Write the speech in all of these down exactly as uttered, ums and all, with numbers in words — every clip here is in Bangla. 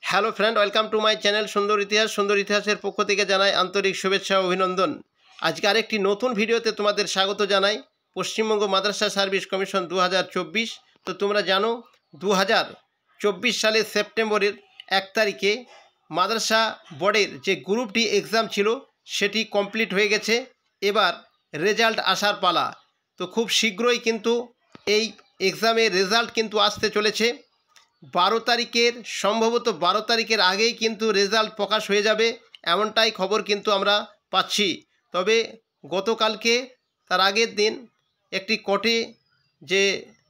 Hello friend, welcome to my channel সুন্দর ইতিহাস। সুন্দর ইতিহাসের পক্ষ থেকে জানাই আন্তরিক শুভেচ্ছা ও অভিনন্দন। আজকে আরেকটি নতুন ভিডিওতে তোমাদের স্বাগত জানাই। পশ্চিমবঙ্গ মাদ্রাসা সার্ভিস কমিশন দু হাজার চব্বিশ। তো তোমরা জানো দু হাজার চব্বিশ সালের সেপ্টেম্বরের এক তারিখে মাদ্রাসা বোর্ডের যে গ্রুপ ডি এক্সাম ছিল সেটি কমপ্লিট হয়ে গেছে। এবার রেজাল্ট আসার পালা। তো খুব শীঘ্রই কিন্তু এই এক্সামের রেজাল্ট কিন্তু আসতে চলেছে। বারো তারিখের সম্ভবত বারো তারিখের আগেই কিন্তু রেজাল্ট প্রকাশ হয়ে যাবে, এমনটাই খবর কিন্তু আমরা পাচ্ছি। তবে গতকালকে তার আগের দিন একটি কোর্টে যে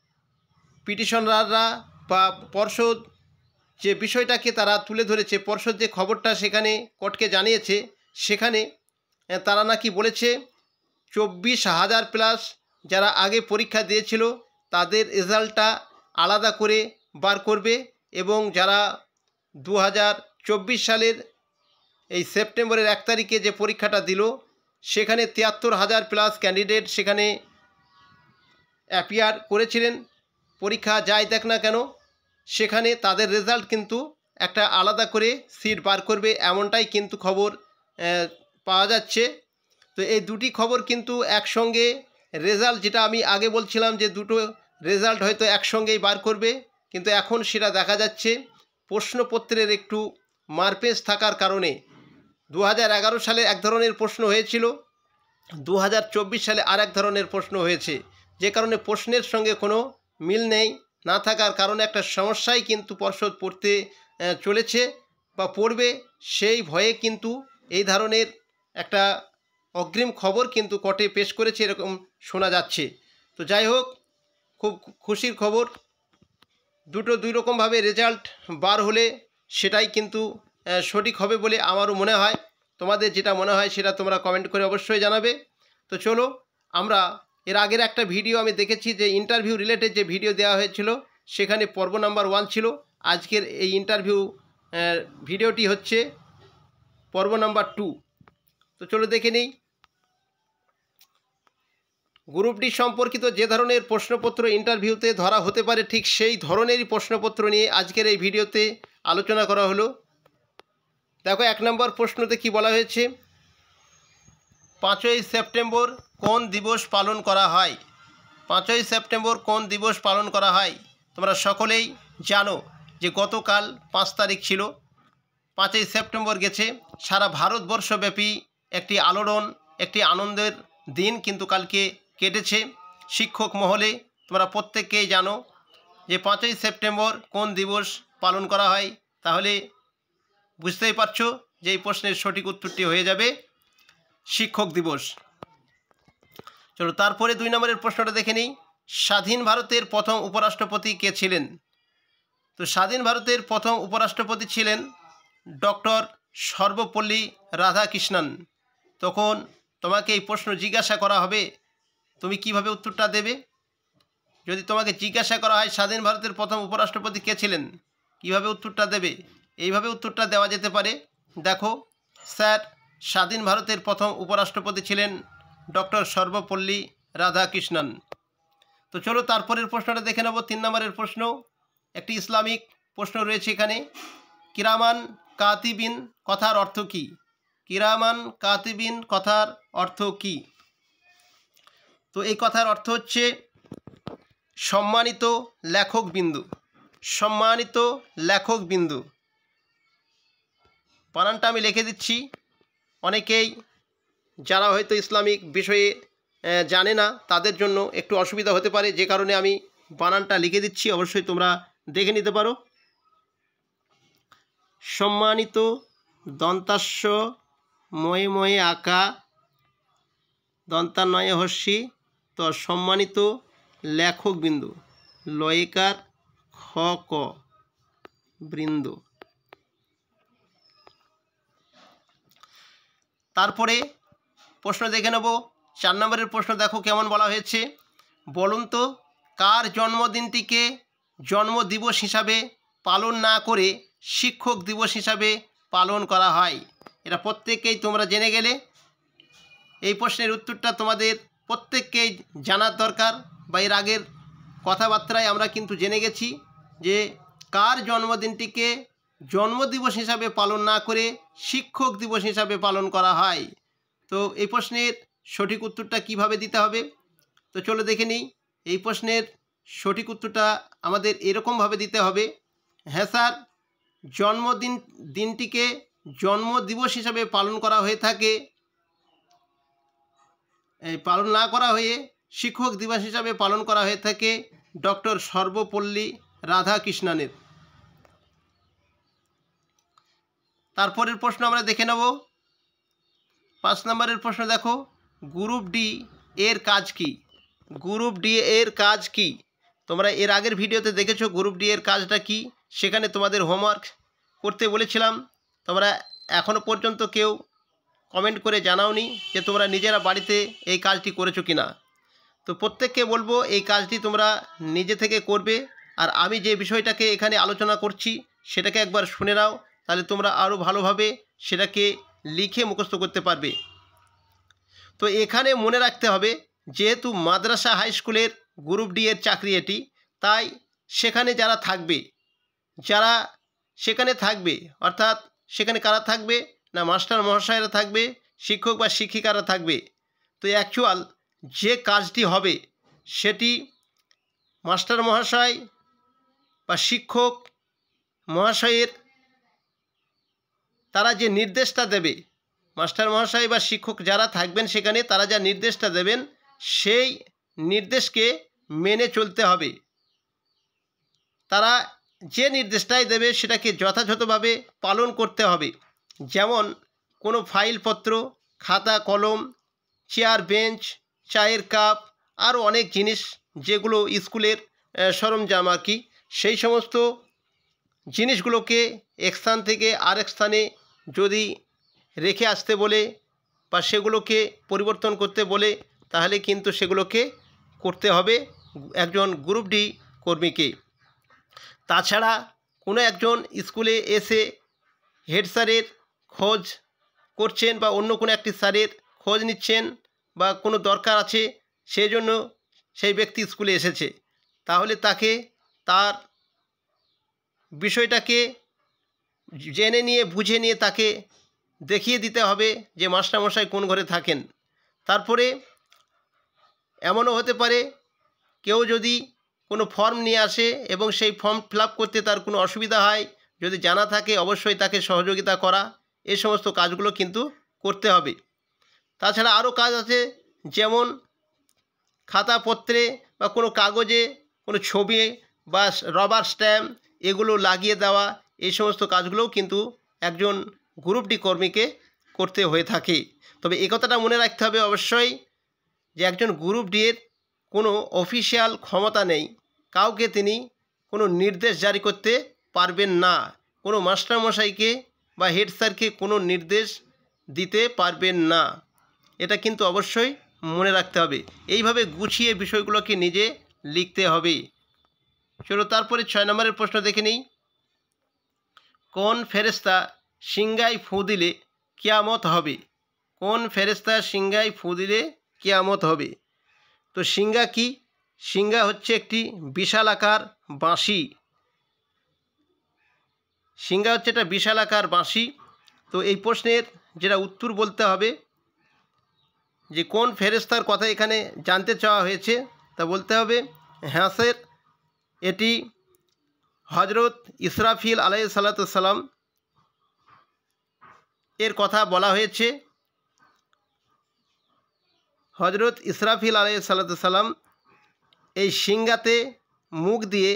পিটিশনাররা বা পর্ষদ যে বিষয়টাকে তারা তুলে ধরেছে, পর্ষদ যে খবরটা সেখানে কোর্টকে জানিয়েছে, সেখানে তারা নাকি বলেছে চব্বিশ হাজার প্লাস যারা আগে পরীক্ষা দিয়েছিল তাদের রেজাল্টটা আলাদা করে বার করবে, এবং যারা দু হাজার চব্বিশ সালের এই সেপ্টেম্বরের এক তারিখে যে পরীক্ষাটা দিল সেখানে তিয়াত্তর হাজার প্লাস ক্যান্ডিডেট সেখানে অ্যাপিয়ার করেছিলেন। পরীক্ষা যাই দেখ না কেন সেখানে তাদের রেজাল্ট কিন্তু একটা আলাদা করে সিট বার করবে, এমনটাই কিন্তু খবর পাওয়া যাচ্ছে। তো এই দুটি খবর কিন্তু একসঙ্গে রেজাল্ট, যেটা আমি আগে বলছিলাম যে দুটো রেজাল্ট হয়তো একসঙ্গেই বার করবে, কিন্তু এখন সেটা দেখা যাচ্ছে প্রশ্নপত্রের একটু মারপেচ থাকার কারণে দু হাজার এগারো সালে এক ধরনের প্রশ্ন হয়েছিল, দু হাজার চব্বিশ সালে আর এক ধরনের প্রশ্ন হয়েছে, যে কারণে প্রশ্নের সঙ্গে কোনো মিল নেই। না থাকার কারণে একটা সমস্যাই কিন্তু পর্ষদ পড়তে চলেছে বা পড়বে, সেই ভয়ে কিন্তু এই ধরনের একটা অগ্রিম খবর কিন্তু কোর্টে পেশ করেছে, এরকম শোনা যাচ্ছে। তো যাই হোক, খুব খুশির খবর। দুটো দুই রকমভাবে রেজাল্ট বার হলে সেটাই কিন্তু সঠিক হবে বলে আমারও মনে হয়। তোমাদের যেটা মনে হয় সেটা তোমরা কমেন্ট করে অবশ্যই জানাবে। তো চলো, আমরা এর আগের একটা ভিডিও আমি দেখেছি যে ইন্টারভিউ রিলেটেড যে ভিডিও দেওয়া হয়েছিল, সেখানে পর্ব নাম্বার ওয়ান ছিল। আজকের এই ইন্টারভিউ ভিডিওটি হচ্ছে পর্ব নাম্বার টু। তো চলো দেখে নিই। গ্রুপ ডি সম্পর্কিত যে ধরনের প্রশ্নপত্র ইন্টারভিউতে ধরা হতে পারে, ঠিক সেই ধরনেরই প্রশ্নপত্র নিয়ে আজকের এই ভিডিওতে আলোচনা করা হলো। দেখো, এক নম্বর প্রশ্নতে কি বলা হয়েছে, পাঁচই সেপ্টেম্বর কোন দিবস পালন করা হয়? পাঁচই সেপ্টেম্বর কোন দিবস পালন করা হয়? তোমরা সকলেই জানো যে গতকাল পাঁচ তারিখ ছিল, পাঁচই সেপ্টেম্বর গেছে। সারা ভারতবর্ষব্যাপী একটি আলোড়ন, একটি আনন্দের দিন কিন্তু কালকে কেটেছে শিক্ষক মহলে। তোমরা প্রত্যেকেই জানো যে পাঁচই সেপ্টেম্বর কোন দিবস পালন করা হয়, তাহলে বুঝতেই পারছো যে এই প্রশ্নের সঠিক উত্তরটি হয়ে যাবে শিক্ষক দিবস। চলো তারপরে দুই নম্বরের প্রশ্নটা দেখে নিই। স্বাধীন ভারতের প্রথম উপরাষ্ট্রপতি কে ছিলেন? তো স্বাধীন ভারতের প্রথম উপরাষ্ট্রপতি ছিলেন ডক্টর সর্বপল্লী রাধাকৃষ্ণন। তখন তোমাকে এই প্রশ্ন জিজ্ঞাসা করা হবে, তুমি কিভাবে উত্তরটা দেবে? যদি তোমাকে জিজ্ঞাসা করা হয় স্বাধীন ভারতের প্রথম উপরাষ্ট্রপতি কে ছিলেন, কিভাবে উত্তরটা দেবে? এইভাবে উত্তরটা দেওয়া যেতে পারে, দেখো স্যার, স্বাধীন ভারতের প্রথম উপরাষ্ট্রপতি ছিলেন ডক্টর সর্বপল্লী রাধাকৃষ্ণন। তো চলো তারপরের প্রশ্নটা দেখে নেব। তিন নম্বরের প্রশ্ন, একটি ইসলামিক প্রশ্ন রয়েছে এখানে। কিরামান কাতিবিন কথার অর্থ কী? কিরামান কাতিবিন কথার অর্থ কী? তো এই কথার অর্থ হচ্ছে সম্মানিত লেখক বিন্দু। সম্মানিত লেখক বিন্দু। বানানটা আমি লিখে দিচ্ছি, অনেকেই যারা হয়তো ইসলামিক বিষয়ে জানে না তাদের জন্য একটু অসুবিধা হতে পারে, যে কারণে আমি বানানটা লিখে দিচ্ছি, অবশ্যই তোমরা দেখে নিতে পারো। সম্মানিত দন্তাস্য ময়ে ময়ে আঁকা দন্তান্বয়ে হস্যি, তো সম্মানিত লেখক বিন্দু লয়কার খ ক বৃন্দ। তারপরে প্রশ্ন দেখে নেব। চার নম্বরের প্রশ্ন দেখো কেমন বলা হয়েছে, বলুন তো কার জন্মদিনটিকে জন্মদিবস হিসাবে পালন না করে শিক্ষক দিবস হিসাবে পালন করা হয়? এটা প্রত্যেককেই তোমরা জেনে গেলে। এই প্রশ্নের উত্তরটা তোমাদের প্রত্যেককেই জানার দরকার, বা এর আগের কথাবার্তায় আমরা কিন্তু জেনে গেছি যে কার জন্মদিনটিকে জন্মদিবস হিসাবে পালন না করে শিক্ষক দিবস হিসাবে পালন করা হয়? তো এই প্রশ্নের সঠিক উত্তরটা কিভাবে দিতে হবে? তো চলো দেখে নিই। এই প্রশ্নের সঠিক উত্তরটা আমাদের এরকমভাবে দিতে হবে, হ্যাঁ স্যার, জন্মদিন দিনটিকে জন্মদিবস হিসাবে পালন করা হয়ে থাকে, এই পালন না করা হয়ে শিক্ষক দিবস হিসাবে পালন করা হয়ে থাকে ডক্টর সর্বপল্লী রাধাকৃষ্ণনের। তারপরের প্রশ্ন আমরা দেখে নেব। পাঁচ নম্বরের প্রশ্ন দেখো, গ্রুপ ডি এর কাজ কি? গ্রুপ ডি এর কাজ কি? তোমরা এর আগের ভিডিওতে দেখেছো গ্রুপ ডি এর কাজটা কি, সেখানে তোমাদের হোমওয়ার্ক করতে বলেছিলাম। তোমরা এখনও পর্যন্ত কেউ কমেন্ট করে জানাওনি যে তোমরা নিজেরা বাড়িতে এই কাজটি করেছো কি না। তো প্রত্যেককে বলবো এই কাজটি তোমরা নিজে থেকে করবে, আর আমি যে বিষয়টাকে এখানে আলোচনা করছি সেটাকে একবার শুনে নাও, তাহলে তোমরা আরও ভালোভাবে সেটাকে লিখে মুখস্থ করতে পারবে। তো এখানে মনে রাখতে হবে, যেহেতু মাদ্রাসা হাই স্কুলের গ্রুপ ডি এর চাকরি এটি, তাই সেখানে যারা থাকবে, যারা সেখানে থাকবে অর্থাৎ সেখানে কারা থাকবে না, মাস্টার মহাশয়রা থাকবে, শিক্ষক বা শিক্ষিকারা থাকবে। তো অ্যাকচুয়াল যে কাজটি হবে সেটি মাস্টার মহাশয় বা শিক্ষক মহাশয়ের তারা যে নির্দেশটা দেবে, মাস্টার মহাশয় বা শিক্ষক যারা থাকবেন সেখানে তারা যা নির্দেশটা দেবেন সেই নির্দেশকে মেনে চলতে হবে। তারা যে নির্দেশটাই দেবে সেটাকে যথাযথভাবে পালন করতে হবে। যেমন কোনো ফাইলপত্র, খাতা কলম, চেয়ার বেঞ্চ, চায়ের কাপ, আরও অনেক জিনিস যেগুলো স্কুলের সরঞ্জাম আর কি, সেই সমস্ত জিনিসগুলোকে এক স্থান থেকে আরেক স্থানে যদি রেখে আসতে বলে বা সেগুলোকে পরিবর্তন করতে বলে, তাহলে কিন্তু সেগুলোকে করতে হবে একজন গ্রুপ ডি কর্মীকে। তাছাড়া কোনো একজন স্কুলে এসে হেড স্যারের খোঁজ করছেন বা অন্য কোনো একটি স্যারের খোঁজ নিচ্ছেন বা কোনো দরকার আছে, সেই জন্য সেই ব্যক্তি স্কুলে এসেছে, তাহলে তাকে তার বিষয়টাকে জেনে নিয়ে বুঝে নিয়ে তাকে দেখিয়ে দিতে হবে যে মাস্টারমশাই কোন ঘরে থাকেন। তারপরে এমনও হতে পারে কেউ যদি কোনো ফর্ম নিয়ে আসে এবং সেই ফর্ম ফিল আপ করতে তার কোনো অসুবিধা হয়, যদি জানা থাকে অবশ্যই তাকে সহযোগিতা করা, এই সমস্ত কাজগুলো কিন্তু করতে হবে। তাছাড়া আরও কাজ আছে, যেমন খাতাপত্রে বা কোনো কাগজে কোনো ছবি বা রবার স্ট্যাম্প এগুলো লাগিয়ে দেওয়া, এই সমস্ত কাজগুলোও কিন্তু একজন গ্রুপ ডি কর্মীকে করতে হয়ে থাকে। তবে এই কথাটা মনে রাখতে হবে অবশ্যই যে একজন গ্রুপ ডি এর কোনো অফিসিয়াল ক্ষমতা নেই, কাউকে তিনি কোনো নির্দেশ জারি করতে পারবেন না, কোনো মাস্টারমশাইকে বা হেড স্যারকে কোনো নির্দেশ দিতে পারবেন না। এটা কিন্তু অবশ্যই মনে রাখতে হবে। এইভাবে গুছিয়ে বিষয়গুলোকে নিজে লিখতে হবে। চলো তারপরে ছয় নম্বরের প্রশ্ন দেখে নিই। কোন ফেরেশতা সিংহায় ফু দিলে কিয়ামত হবে? কোন ফেরেশতা সিংহায় ফু দিলে কিয়ামত হবে? তো সিংহা কি? সিংহা হচ্ছে একটি বিশালাকার বাঁশি। সিংহা হচ্ছে একটা বিশালাকার বাঁশি। তো এই প্রশ্নের যেটা উত্তর বলতে হবে যে কোন ফেরেশতার কথা এখানে জানতে চাওয়া হয়েছে, তা বলতে হবে হ্যাঁ স্যার, এটি হজরত ইসরাফিল আলাইহিস সালাতু ওয়াস সালাম এর কথা বলা হয়েছে। হজরত ইসরাফিল আলাইহিস সালাতু ওয়াস সালাম এই সিংহাতে মুখ দিয়ে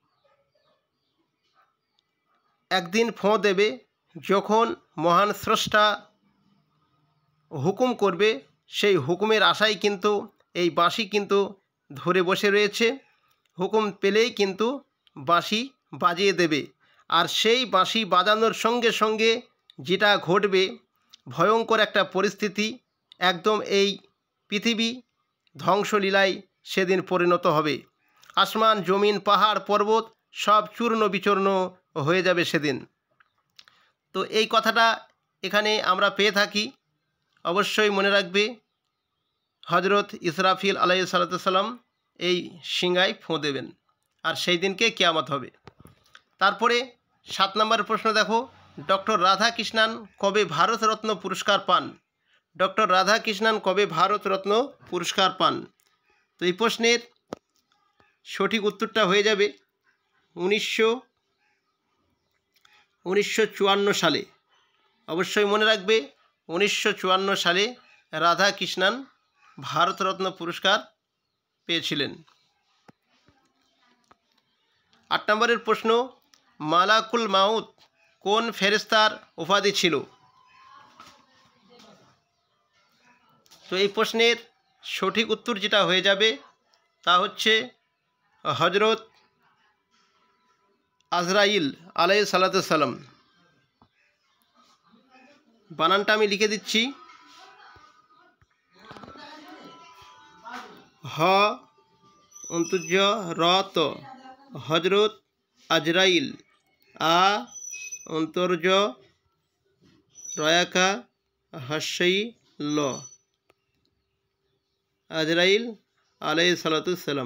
একদিন ফোঁ দেবে, যখন মহান স্রষ্টা হুকুম করবে, সেই হুকুমের আশায় কিন্তু এই বাঁশি কিন্তু ধরে বসে রয়েছে। হুকুম পেলেই কিন্তু বাঁশি বাজিয়ে দেবে, আর সেই বাঁশি বাজানোর সঙ্গে সঙ্গে যেটা ঘটবে ভয়ঙ্কর একটা পরিস্থিতি, একদম এই পৃথিবী ধ্বংসলীলায় সেদিন পরিণত হবে। আসমান জমিন পাহাড় পর্বত সব চূর্ণ বিচূর্ণ হয়ে যাবে সেদিন। তো এই কথাটা এখানে আমরা পেয়ে থাকি। অবশ্যই মনে রাখবে হজরত ইসরাফিল আলাইহিস সালাতু ওয়াস সালাম এই সিংহায় ফোঁ দেবেন, আর সেই দিনকে কিয়ামত হবে। তারপরে সাত নম্বরের প্রশ্ন দেখো, ডক্টর রাধাকৃষ্ণান কবে ভারতরত্ন পুরস্কার পান? ডক্টর রাধাকৃষ্ণান কবে ভারতরত্ন পুরস্কার পান? তো এই প্রশ্নের সঠিক উত্তরটা হয়ে যাবে উনিশশো উনিশশো চুয়ান্ন সালে। অবশ্যই মনে রাখবে, উনিশশো চুয়ান্ন সালে রাধাকৃষ্ণান ভারতরত্ন পুরস্কার পেয়েছিলেন। আট নম্বরের প্রশ্ন, মালাকুল মাউত কোন ফেরেশতার উপাধি ছিল? তো এই প্রশ্নের সঠিক উত্তর যেটা হয়ে যাবে তা হচ্ছে হজরত আজরাইল আলাইহিস সালাতু সালাম। বানানটা আমি লিখে দিচ্ছি, হ অন্তর্য রত হজরত আজরাইল, আ অন্তর্য রয়াকা হাস্যই ল আজরাইল আলাইহিস সালাতু সালাম।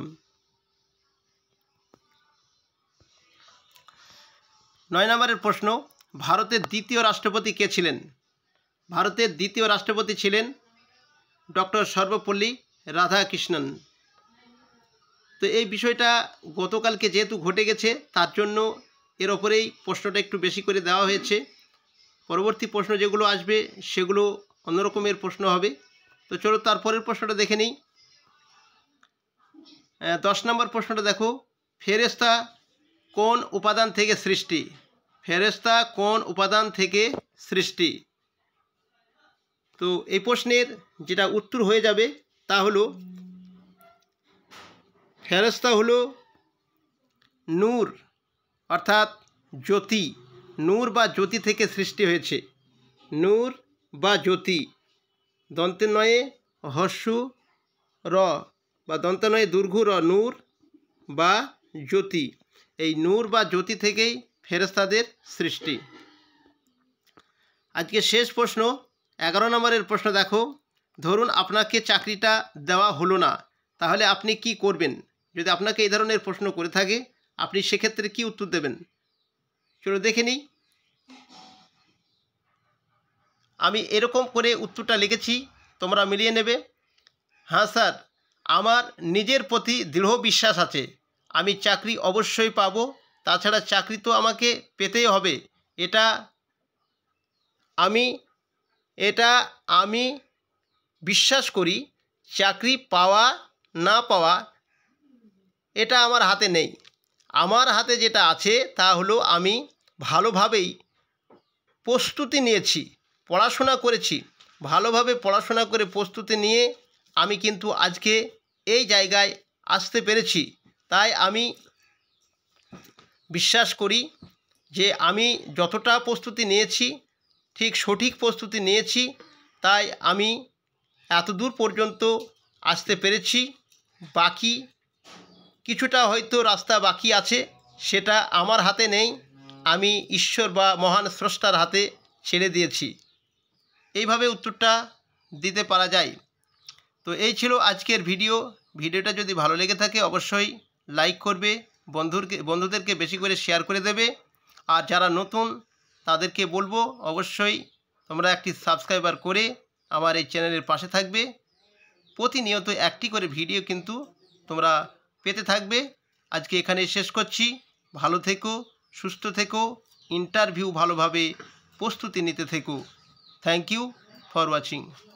নয় নম্বরের প্রশ্ন, ভারতের দ্বিতীয় রাষ্ট্রপতি কে ছিলেন? ভারতের দ্বিতীয় রাষ্ট্রপতি ছিলেন ডক্টর সর্বপল্লী রাধাকৃষ্ণন। তো এই বিষয়টা গতকালকে যেহেতু ঘটে গেছে তার জন্য এর ওপরেই প্রশ্নটা একটু বেশি করে দেওয়া হয়েছে। পরবর্তী প্রশ্ন যেগুলো আসবে সেগুলো অন্যরকমের প্রশ্ন হবে। তো চলো তারপরের প্রশ্নটা দেখে নিই। দশ নম্বর প্রশ্নটা দেখো, ফেরেশতা কোন উপাদান থেকে সৃষ্টি? ফেরেশতা কোন উপাদান থেকে সৃষ্টি? তো এই প্রশ্নের যেটা উত্তর হয়ে যাবে তা হলো ফেরেশতা হলো নূর অর্থাৎ জ্যোতি। নূর বা জ্যোতি থেকে সৃষ্টি হয়েছে। নূর বা জ্যোতি, দন্তে নয়ে হস্যু র বা দন্তে নয়ে দীর্ঘ র, নূর বা জ্যোতি। এই নূর বা জ্যোতি থেকেই ফেরেশতাদের সৃষ্টি। আজকে শেষ প্রশ্ন, এগারো নম্বরের প্রশ্ন দেখো, ধরুন আপনাকে চাকরিটা দেওয়া হলো না, তাহলে আপনি কি করবেন? যদি আপনাকে এই ধরনের প্রশ্ন করে থাকে আপনি সেক্ষেত্রে কি উত্তর দেবেন? চলো দেখে নিই। আমি এরকম করে উত্তরটা লিখেছি, তোমরা মিলিয়ে নেবে। হ্যাঁ স্যার, আমার নিজের প্রতি দৃঢ় বিশ্বাস আছে, আমি চাকরি অবশ্যই পাবো, তাছাড়া চাকরি তো আমাকে পেতেই হবে। এটা আমি এটা আমি বিশ্বাস করি। চাকরি পাওয়া না পাওয়া এটা আমার হাতে নেই। আমার হাতে যেটা আছে তা হলো আমি ভালোভাবেই প্রস্তুতি নিয়েছি, পড়াশোনা করেছি। ভালোভাবে পড়াশোনা করে প্রস্তুতি নিয়ে আমি কিন্তু আজকে এই জায়গায় আসতে পেরেছি। তাই আমি বিশ্বাস করি যে আমি যতটা প্রস্তুতি নিয়েছি ঠিক সঠিক প্রস্তুতি নিয়েছি, তাই আমি এত দূর পর্যন্ত আসতে পেরেছি। বাকি কিছুটা হয়তো রাস্তা বাকি আছে, সেটা আমার হাতে নেই, আমি ঈশ্বর বা মহান স্রষ্টার হাতে ছেড়ে দিয়েছি। এইভাবে উত্তরটা দিতে পারা যায়। তো এই ছিল আজকের ভিডিও। ভিডিওটা যদি ভালো লেগে থাকে অবশ্যই লাইক করবে, বন্ধুরকে বন্ধুদেরকে বেশি করে শেয়ার করে দেবে। আর যারা নতুন তাদেরকে বলবো অবশ্যই তোমরা একটি সাবস্ক্রাইবার করে আমার এই চ্যানেলের পাশে থাকবে। প্রতিনিয়ত একটি করে ভিডিও কিন্তু তোমরা পেতে থাকবে। আজকে এখানেই শেষ করছি। ভালো থেকো, সুস্থ থেকো, ইন্টারভিউ ভালোভাবে প্রস্তুতি নিতে থেকো। Thank you for watching.